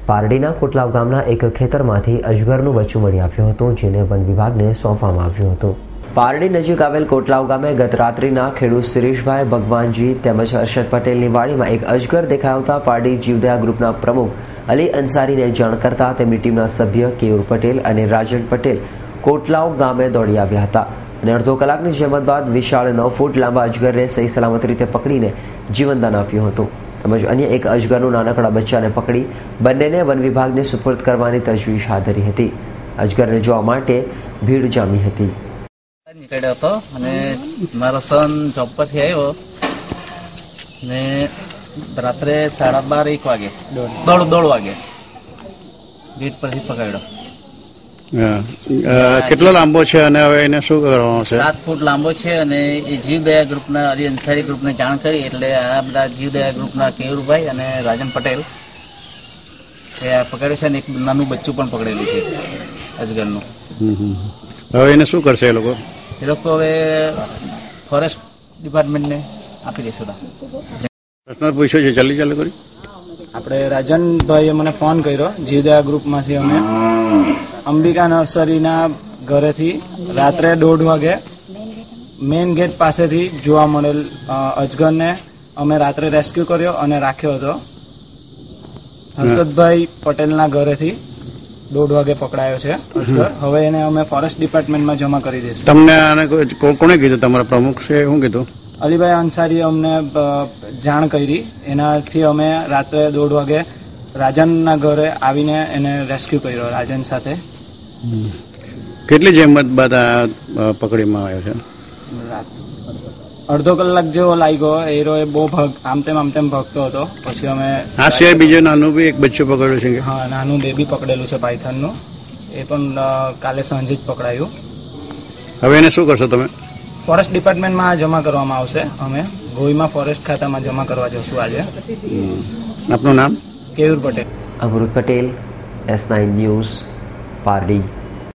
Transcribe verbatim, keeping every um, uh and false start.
પારડીના કોટલાવ ગામના એક ખેતરમાંથી અજગરનું બચ્ચું મળી આવ્યું હતું, જેને વન વિભાગને સોંપવામાં આવ્યું હતું. પારડી નજીક આવેલ કોટલાવ ગામે ગત રાત્રિના ખેડૂત શિરીષભાઈ ભગવાનજી તેમજ હર્ષદ પટેલની વાડીમાં એક અજગર દેખાતા પારડી જીવદયા ગ્રુપના પ્રમુખ અલી અંસારીને જાણ કરતા તેમની ટીમના સભ્ય કેયુર પટેલ અને રાજન પટેલ કોટલાવ ગામે દોડી આવ્યા હતા અને અડધો કલાકની જહેમત બાદ વિશાળ નવ ફૂટ લાંબા અજગરને સહી સલામત રીતે પકડીને જીવનદાન આપ્યું હતું. તેમજ અન્ય એક અજગરનું નાનકડા બચ્ચાને પકડી બંનેને વન વિભાગને સુપરત કરવાની તજવીજ હાથ ધરી હતી. અજગરને જોવા માટે ભીડ જામી હતી. નીકળ્યો હતો અને મારો સન જોબ પરથી આવ્યો ને રાત્રે સાડા બાર એક વાગે દોઢ દોઢ વાગે ગેટ પરથી પકડ્યો. કેટલો લાંબો છે અને હવે એને શું કરવાનું છે? સાત ફૂટ લાંબો છે અને એ જીવદયા ગ્રુપના અલી અંસારી ગ્રુપને જાણ કરી એટલે આ બધા જીવદયા ગ્રુપના કેયુરભાઈ અને રાજન પટેલ એ પકડે છે અને એક નાનું બચ્ચું પણ પકડેલું છે અજગરનું. હવે એને શું કરશે એ લોકો? એ લોકો હવે ફોરેસ્ટ ડિપાર્ટમેન્ટને આપી દેશે. પ્રશ્ન પૂછ્યો છે, જલ્દી ચાલુ કરી. આપણે રાજનભાઈએ મને ફોન કર્યો જીવદયા ગ્રુપમાંથી. અમે અંબિકા નર્સરીના ઘરેથી રાત્રે દોઢ વાગે મેઇન ગેટ પાસેથી જોવા મળેલ અજગરને અમે રાત્રે રેસ્ક્યુ કર્યો અને રાખ્યો હતો. હર્ષદભાઈ પટેલના ઘરેથી દોઢ વાગે પકડાયો છે અજગર. હવે એને અમે ફોરેસ્ટ ડિપાર્ટમેન્ટમાં જમા કરી દઈશું. તમને આને કોણે કીધું? તમારા પ્રમુખ છે શું કીધું? અલીભાઈ અંસારી અમને જાણ કરી. એનાથી અમે રાત્રે દોઢ વાગે રાજનના ઘરે આવીને એને રેસ્ક્યુ કર્યો રાજન સાથે. કેટલી જહેમત બાદ આ પકડીમાં આવ્યો છે? અડધો કલાક જેવો લાગ્યો. એરો એ બહુ ભગ આમ તેમ આમ તેમ ભગતો હતો. પછી અમે આ સિવાય બીજું નાનું બી એક બચ્ચું પકડ્યું છે? હા, નાનું બેબી પકડેલું છે પાયથનનું. એ પણ કાલે સાંજે જ પકડાયું. હવે એને શું કરશો તમે? ફોરેસ્ટ ડિપાર્ટમેન્ટમાં જમા કરવામાં આવશે. અમે ગોઈમાં ફોરેસ્ટ ખાતામાં જમા કરવા જશું આજે. આપનું નામ? Keyur Patel. Amrut Patel, S nine news, Pardi.